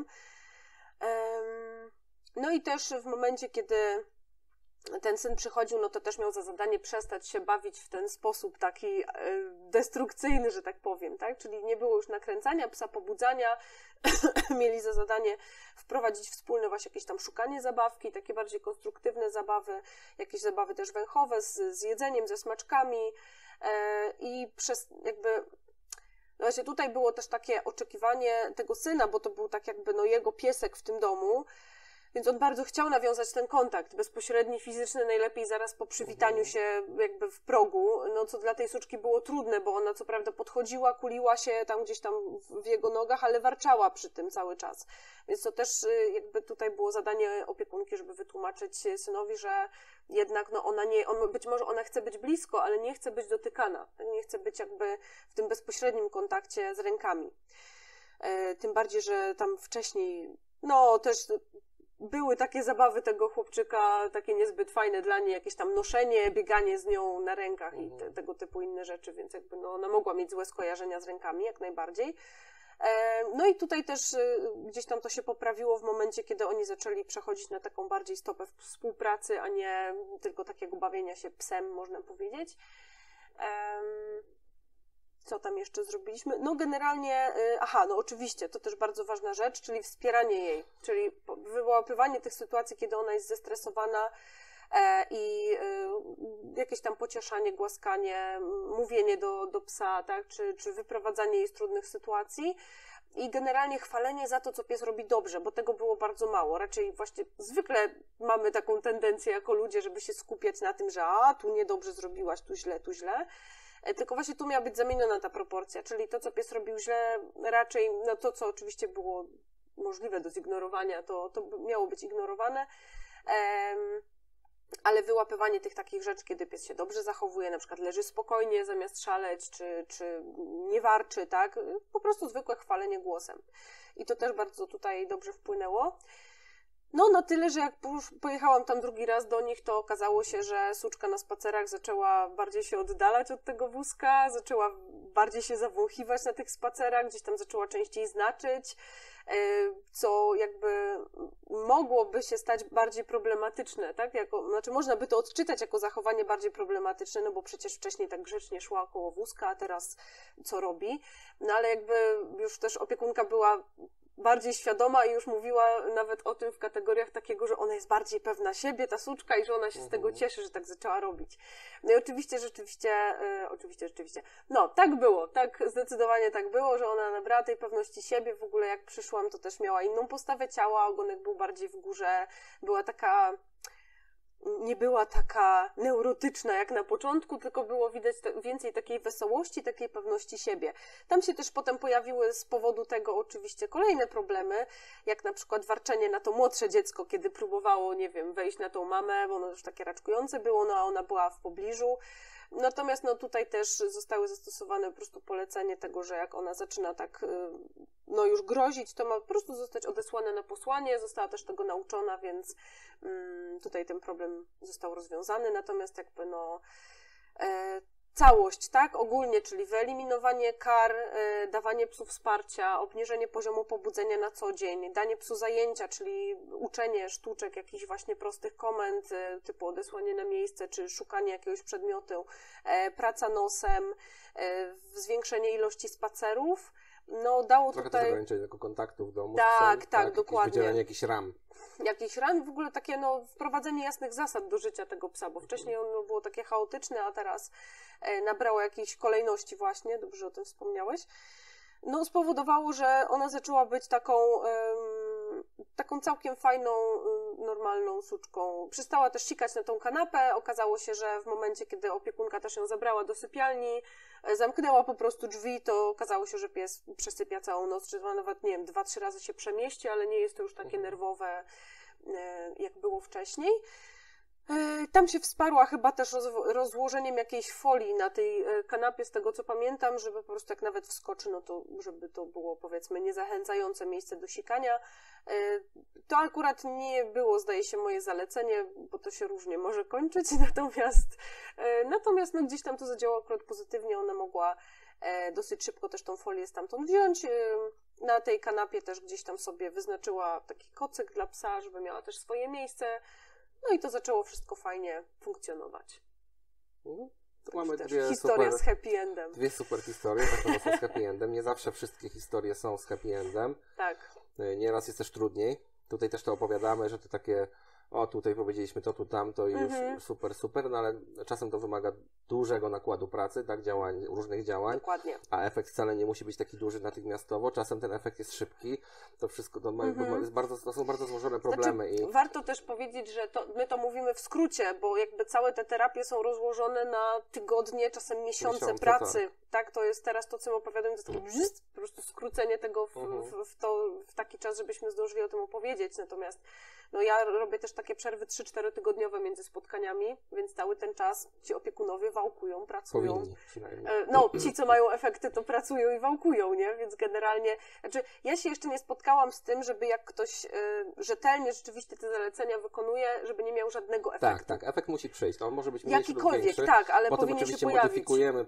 No i też w momencie, kiedy ten syn przychodził, no to też miał za zadanie przestać się bawić w ten sposób taki destrukcyjny, że tak powiem, tak? Czyli nie było już nakręcania psa, pobudzania, mieli za zadanie wprowadzić wspólne właśnie jakieś tam szukanie zabawki, takie bardziej konstruktywne zabawy, jakieś zabawy też węchowe z jedzeniem, ze smaczkami i przez jakby... No właśnie tutaj było też takie oczekiwanie tego syna, bo to był tak jakby no jego piesek w tym domu, więc on bardzo chciał nawiązać ten kontakt bezpośredni, fizyczny, najlepiej zaraz po przywitaniu się jakby w progu, no co dla tej suczki było trudne, bo ona co prawda podchodziła, kuliła się tam gdzieś tam w jego nogach, ale warczała przy tym cały czas. Więc to też jakby tutaj było zadanie opiekunki, żeby wytłumaczyć synowi, że jednak no być może ona chce być blisko, ale nie chce być dotykana, nie chce być jakby w tym bezpośrednim kontakcie z rękami. Tym bardziej, że tam wcześniej, no też były takie zabawy tego chłopczyka, takie niezbyt fajne dla niej, jakieś tam noszenie, bieganie z nią na rękach i tego typu inne rzeczy, więc jakby no ona mogła mieć złe skojarzenia z rękami, jak najbardziej. No i tutaj też gdzieś tam to się poprawiło w momencie, kiedy oni zaczęli przechodzić na taką bardziej stopę współpracy, a nie tylko takiego bawienia się psem, można powiedzieć. Co tam jeszcze zrobiliśmy? No generalnie, no oczywiście, to też bardzo ważna rzecz, czyli wspieranie jej, czyli wyłapywanie tych sytuacji, kiedy ona jest zestresowana i jakieś tam pocieszanie, głaskanie, mówienie do psa, tak, czy wyprowadzanie jej z trudnych sytuacji i generalnie chwalenie za to, co pies robi dobrze, bo tego było bardzo mało. Raczej właśnie zwykle mamy taką tendencję jako ludzie, żeby się skupiać na tym, że tu niedobrze zrobiłaś, tu źle. Tylko właśnie tu miała być zamieniona ta proporcja, czyli to, co pies robił źle, raczej, no to, co oczywiście było możliwe do zignorowania, to miało być ignorowane, ale wyłapywanie tych takich rzeczy, kiedy pies się dobrze zachowuje, na przykład leży spokojnie zamiast szaleć, czy nie warczy, tak, po prostu zwykłe chwalenie głosem. I to też bardzo tutaj dobrze wpłynęło. No na tyle, że jak pojechałam tam drugi raz do nich, to okazało się, że suczka na spacerach zaczęła bardziej się oddalać od tego wózka, zaczęła bardziej się zawąchiwać na tych spacerach, gdzieś tam zaczęła częściej znaczyć, co jakby mogłoby się stać bardziej problematyczne, tak? Znaczy można by to odczytać jako zachowanie bardziej problematyczne, no bo przecież wcześniej tak grzecznie szła koło wózka, a teraz co robi? No ale jakby już też opiekunka była bardziej świadoma i już mówiła nawet o tym w kategoriach takiego, że ona jest bardziej pewna siebie, ta suczka, i że ona się z tego cieszy, że tak zaczęła robić. No i oczywiście, no tak było, tak zdecydowanie tak było, że ona nabrała tej pewności siebie, w ogóle jak przyszłam, to też miała inną postawę ciała, ogonek był bardziej w górze, nie była taka neurotyczna jak na początku, tylko było widać więcej takiej wesołości, takiej pewności siebie. Tam się też potem pojawiły z powodu tego oczywiście kolejne problemy, jak na przykład warczenie na to młodsze dziecko, kiedy próbowało, nie wiem, wejść na tą mamę, bo ono już takie raczkujące było, no a ona była w pobliżu. Natomiast no tutaj też zostały zastosowane po prostu polecenie tego, że jak ona zaczyna tak no już grozić, to ma po prostu zostać odesłana na posłanie, została też tego nauczona, więc tutaj ten problem został rozwiązany, natomiast jakby no całość, tak, ogólnie, czyli wyeliminowanie kar, dawanie psu wsparcia, obniżenie poziomu pobudzenia na co dzień, danie psu zajęcia, czyli uczenie sztuczek, jakichś właśnie prostych komend, typu odesłanie na miejsce, czy szukanie jakiegoś przedmiotu, praca nosem, zwiększenie ilości spacerów. No dało trochę tutaj... też ograniczenie tego kontaktu w domu. Tak, dokładnie. Wydzielenie jakichś ram. Jakichś ran, w ogóle takie wprowadzenie jasnych zasad do życia tego psa, bo wcześniej ono było takie chaotyczne, a teraz nabrało jakiejś kolejności właśnie, dobrze, że o tym wspomniałeś. No spowodowało, że ona zaczęła być taką całkiem fajną, normalną suczką. Przestała też sikać na tą kanapę. Okazało się, że w momencie, kiedy opiekunka też ją zabrała do sypialni, zamknęła po prostu drzwi, to okazało się, że pies przesypia całą noc, czy nawet, nie wiem, 2-3 razy się przemieści, ale nie jest to już takie nerwowe, jak było wcześniej. Tam się wsparła chyba też rozłożeniem jakiejś folii na tej kanapie, z tego co pamiętam, żeby po prostu jak nawet wskoczy, no to żeby to było, powiedzmy, niezachęcające miejsce do sikania. To akurat nie było, zdaje się, moje zalecenie, bo to się różnie może kończyć, natomiast no, gdzieś tam to zadziałało akurat pozytywnie, ona mogła dosyć szybko też tą folię stamtąd wziąć. Na tej kanapie też gdzieś tam sobie wyznaczyła taki kocyk dla psa, żeby miała też swoje miejsce. No i to zaczęło wszystko fajnie funkcjonować. Mamy historia z happy endem. Dwie super historie, tak samo są z happy endem. Nie zawsze wszystkie historie są z happy endem. Tak. Nieraz jest też trudniej. Tutaj też to opowiadamy, że to takie, tutaj powiedzieliśmy to, tu, tamto i już super, no ale czasem to wymaga dużego nakładu pracy, tak, różnych działań. Dokładnie. A efekt wcale nie musi być taki duży natychmiastowo. Czasem ten efekt jest szybki. To wszystko, to są bardzo złożone problemy. Znaczy, warto też powiedzieć, że my to mówimy w skrócie, bo jakby całe te terapie są rozłożone na tygodnie, czasem miesiące pracy. Tak, to jest teraz to, co my opowiadamy, to jest takie po prostu skrócenie tego w taki czas, żebyśmy zdążyli o tym opowiedzieć. Natomiast no ja robię też takie przerwy 3-4 tygodniowe między spotkaniami, więc cały ten czas ci opiekunowie wałkują, pracują. Powinni przynajmniej. No, ci, co mają efekty, to pracują i wałkują, nie? Więc generalnie, ja się jeszcze nie spotkałam z tym, żeby jak ktoś rzetelnie rzeczywiście te zalecenia wykonuje, żeby nie miał żadnego efektu. Tak, efekt musi przyjść. On może być mniejszy lub większy. Tak, ale potem powinien oczywiście się pojawić. modyfikujemy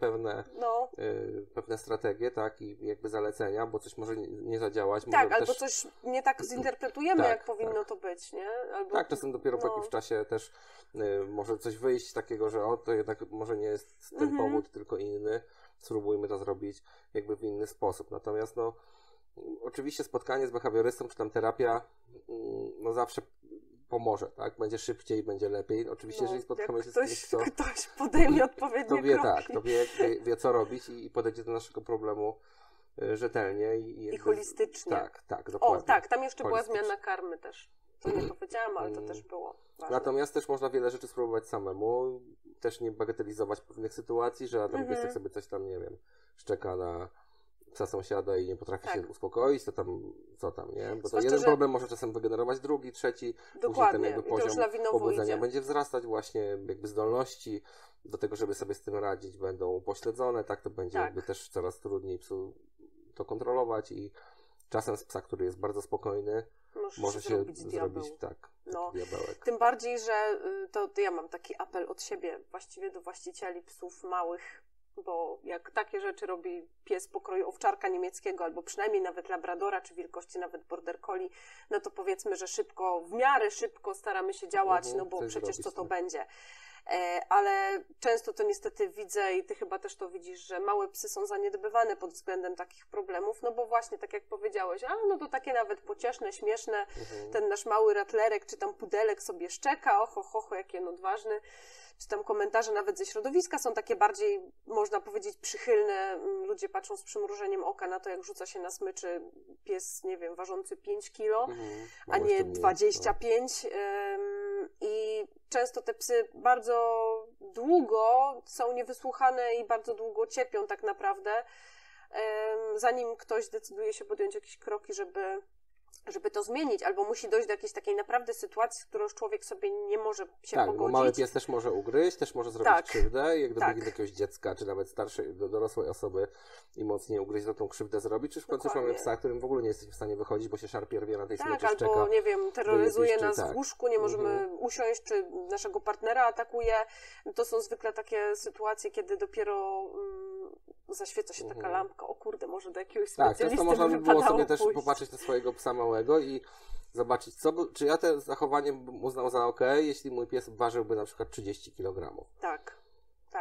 pewne strategie, tak, i jakby zalecenia, bo coś może nie zadziałać. Tak, może albo też... coś nie tak zinterpretujemy, jak powinno to być, nie? Albo... Tak, czasem dopiero po jakimś czasie też może coś wyjść takiego, że to jednak może nie jest ten powód, tylko inny. Spróbujmy to zrobić jakby w inny sposób. Natomiast oczywiście spotkanie z behawiorystą, czy tam terapia, zawsze pomoże, tak? Będzie szybciej, będzie lepiej. Oczywiście, jeżeli spotkamy się z kimś, ktoś podejmie odpowiednie kroki. Tak, kto wie co robić i podejdzie do naszego problemu rzetelnie. I holistycznie. Tak, dokładnie. Tam jeszcze była zmiana karmy też. To nie powiedziałam, ale to też było ważne. Natomiast też można wiele rzeczy spróbować samemu. Też nie bagatelizować pewnych sytuacji, że tam piesek sobie coś tam, nie wiem, szczeka na psa sąsiada i nie potrafi się uspokoić, to tam, co tam, nie? Bo to jeden problem może czasem wygenerować drugi, trzeci. Dokładnie. Później ten jakby poziom pobudzenia będzie wzrastać, właśnie jakby zdolności do tego, żeby sobie z tym radzić, będą upośledzone, tak? To będzie jakby też coraz trudniej psu to kontrolować i czasem z psa, który jest bardzo spokojny, może się zrobić diabełek. Tym bardziej, że to ja mam taki apel od siebie, właściwie do właścicieli psów małych, bo jak takie rzeczy robi pies pokroju owczarka niemieckiego, albo przynajmniej nawet labradora, czy wielkości nawet border collie, no to powiedzmy, że w miarę szybko staramy się działać, no bo przecież co to będzie. Ale często to niestety widzę i ty chyba też to widzisz, że małe psy są zaniedbywane pod względem takich problemów, no bo właśnie, tak jak powiedziałeś, no to takie nawet pocieszne, śmieszne, ten nasz mały ratlerek, czy tam pudelek sobie szczeka, jaki on odważny, czy tam komentarze nawet ze środowiska są takie bardziej, można powiedzieć, przychylne, ludzie patrzą z przymrużeniem oka na to, jak rzuca się na smyczy pies, nie wiem, ważący 5 kilo, a nie 25 i często te psy bardzo długo są niewysłuchane i bardzo długo cierpią tak naprawdę, zanim ktoś decyduje się podjąć jakieś kroki, żeby to zmienić, albo musi dojść do jakiejś takiej naprawdę sytuacji, z którą już człowiek sobie nie może się pogodzić. Bo mały pies też może ugryźć, też może zrobić krzywdę, jak gdyby jakiegoś dziecka, czy nawet starszej, dorosłej osoby i mocniej ugryźć, to tą krzywdę zrobić, czy w końcu już mamy psa, którym w ogóle nie jesteśmy w stanie wychodzić, bo się szarpie, rwie na tej smyczy, szczeka. Albo, nie wiem, terroryzuje nas w łóżku, nie możemy usiąść, czy naszego partnera atakuje. To są zwykle takie sytuacje, kiedy dopiero zaświeca się taka lampka, o kurde, może do jakiegoś specjalisty często można by było sobie też popatrzeć na swojego psa małego i zobaczyć, czy ja to zachowanie bym uznał za okej, jeśli mój pies ważyłby na przykład 30 kg. Tak.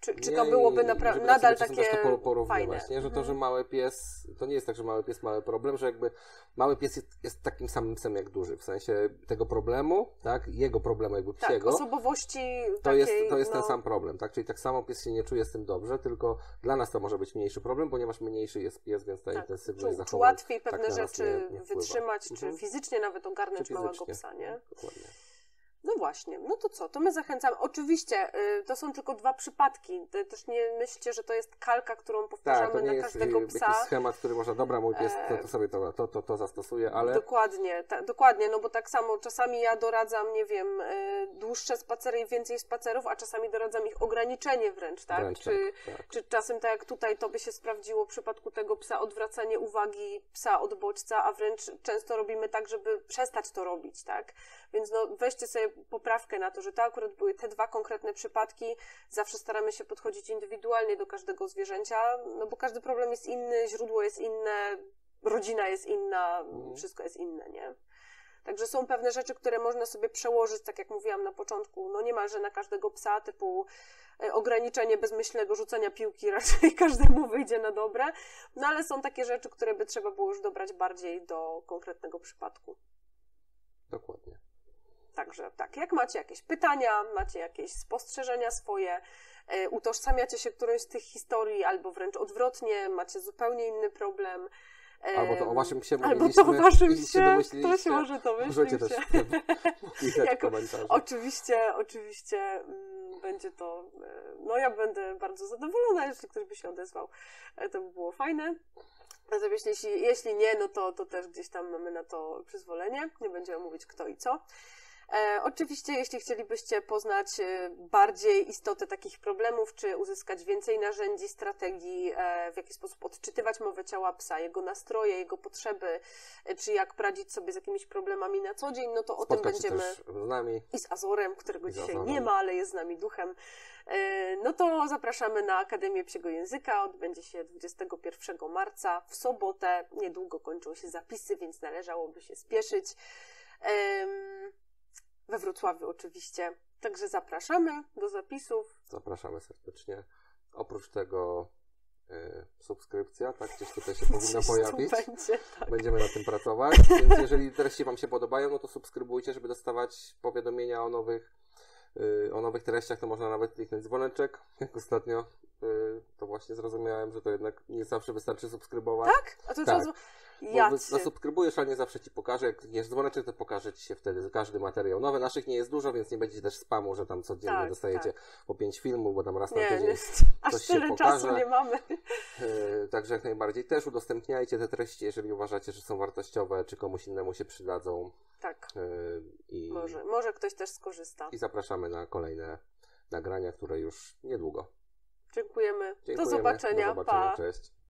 Czy to byłoby nadal takie fajne? Nie? Że to, że mały pies, to nie jest tak, że mały pies ma problem, że jakby mały pies jest takim samym psem jak duży, w sensie tego problemu, tak, jego problemu jakby psiego. Tak, osobowości to jest ten sam problem, tak, czyli tak samo pies się nie czuje z tym dobrze, tylko dla nas to może być mniejszy problem, ponieważ mniejszy jest pies, więc ta intensywność zachowań czy łatwiej pewne tak rzeczy wytrzymać, czy fizycznie nawet ogarnąć małego psa, nie? Dokładnie. No właśnie, no to co? To my zachęcamy. Oczywiście to są tylko 2 przypadki. Też nie myślcie, że to jest kalka, którą powtarzamy na każdego psa. To nie jest jakiś schemat, który można, dobra, mój pies to sobie to zastosuje, ale... Dokładnie, no bo tak samo czasami ja doradzam, nie wiem, dłuższe spacery i więcej spacerów, a czasami doradzam ich ograniczenie wręcz, tak? Czy czasem tak jak tutaj to by się sprawdziło w przypadku tego psa, odwracanie uwagi psa od bodźca, a wręcz często robimy tak, żeby przestać to robić, tak? Więc no weźcie sobie poprawkę na to, że to akurat były te 2 konkretne przypadki. Zawsze staramy się podchodzić indywidualnie do każdego zwierzęcia, no bo każdy problem jest inny, źródło jest inne, rodzina jest inna, wszystko jest inne, nie? Także są pewne rzeczy, które można sobie przełożyć, tak jak mówiłam na początku, no niemalże na każdego psa, typu ograniczenie bezmyślnego rzucania piłki raczej każdemu wyjdzie na dobre, no ale są takie rzeczy, które by trzeba było już dobrać bardziej do konkretnego przypadku. Dokładnie. Także tak, jak macie jakieś pytania, macie jakieś spostrzeżenia swoje, utożsamiacie się którąś z tych historii, albo wręcz odwrotnie, macie zupełnie inny problem. Albo to o waszym psie albo to o waszym psie, ktoś może to możecie też pisać w komentarzach. Oczywiście będzie to, no ja będę bardzo zadowolona, jeśli ktoś by się odezwał, to by było fajne. Natomiast jeśli nie, no to też gdzieś tam mamy na to przyzwolenie, nie będziemy mówić kto i co. Oczywiście, jeśli chcielibyście poznać bardziej istotę takich problemów, czy uzyskać więcej narzędzi, strategii, w jaki sposób odczytywać mowę ciała psa, jego nastroje, jego potrzeby, czy jak poradzić sobie z jakimiś problemami na co dzień, no to o tym będziemy też z nami. I z Azorem, którego dzisiaj nie ma, ale jest z nami duchem. No to zapraszamy na Akademię Psiego Języka, odbędzie się 21 marca w sobotę, niedługo kończą się zapisy, więc należałoby się spieszyć. We Wrocławiu oczywiście. Także zapraszamy do zapisów. Zapraszamy serdecznie. Oprócz tego subskrypcja, tak? Gdzieś tutaj się powinno pojawić. Będzie, tak. Będziemy na tym pracować. Więc jeżeli treści wam się podobają, no to subskrybujcie, żeby dostawać powiadomienia o nowych treściach. To można nawet kliknąć dzwoneczek. Jak ostatnio to właśnie zrozumiałem, że to jednak nie zawsze wystarczy subskrybować. Tak? A to tak. Bo zasubskrybujesz, ale nie zawsze ci pokaże. Jak klikniesz dzwoneczek, to pokaże ci się wtedy każdy materiał nowy. Naszych nie jest dużo, więc nie będziecie też spamu, że tam codziennie dostajecie po 5 filmów, bo tam raz na tydzień coś się pokaże. Aż tyle czasu nie mamy. Także jak najbardziej też udostępniajcie te treści, jeżeli uważacie, że są wartościowe, czy komuś innemu się przydadzą. Tak. Może ktoś też skorzysta. I zapraszamy na kolejne nagrania, które już niedługo. Dziękujemy. Do zobaczenia. Pa. Cześć.